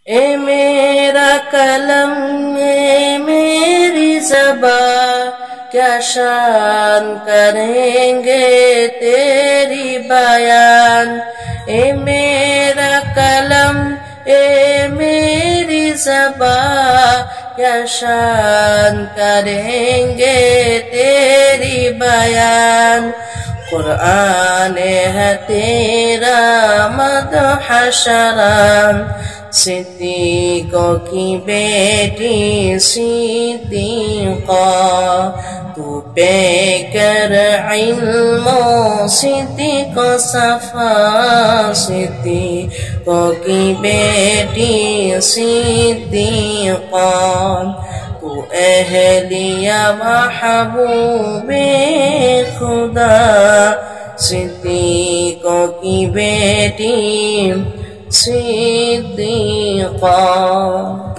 اے میرا قلم اے میری زبان کیا شان کریں گے تیری بیان اے میرا قلم اے میری زبان کیا شان کریں گے تیری بیان قرآن ہے تیرا مدح شرم صدیقوں کی بیٹی صدیقہ تو پہ کر علم و صدیق و صفا صدیقوں کی بیٹی صدیقہ تو اہلیہ محبوب خدا صدیقوں کی بیٹی صدیقہ